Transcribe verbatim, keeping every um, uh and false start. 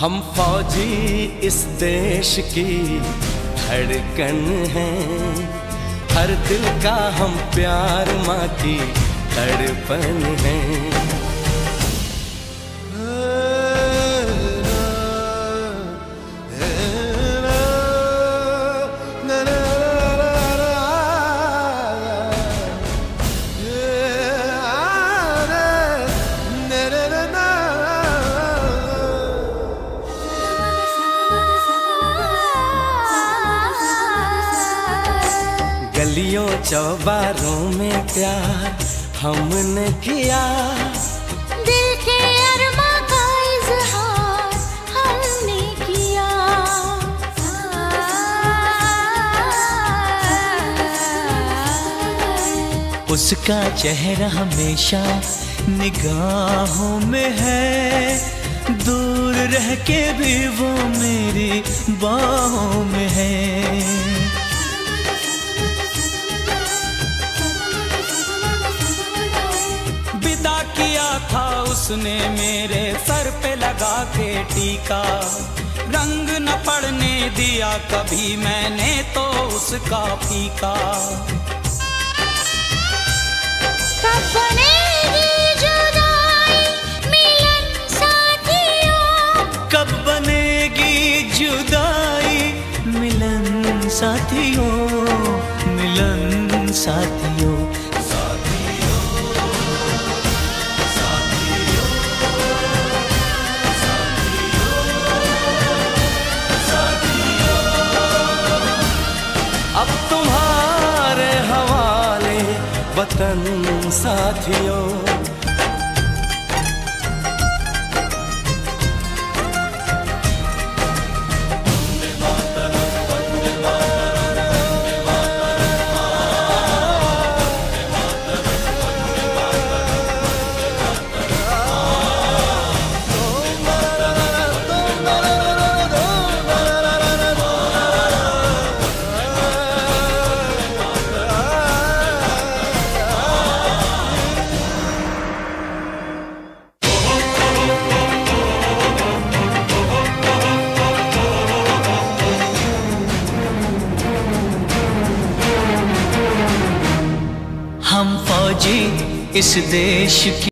हम फौजी इस देश की धड़कन हैं, हर दिल का हम प्यार माँ की तड़पन हैं। गलियों चौबारों में प्यार हमने किया, दिल के अरमा का इज़हार हमने किया। उसका चेहरा हमेशा निगाहों में है, दूर रह के भी वो मेरी बाहों में है। किया था उसने मेरे सर पे लगा के टीका, रंग न पड़ने दिया कभी मैंने तो उसका फीका। कब बनेगी जुदाई मिलन साथियों, कब बनेगी जुदाई मिलन साथियों, मिलन साथियों। अब तुम्हारे हवाले वतन साथियों। हम फौजी इस देश की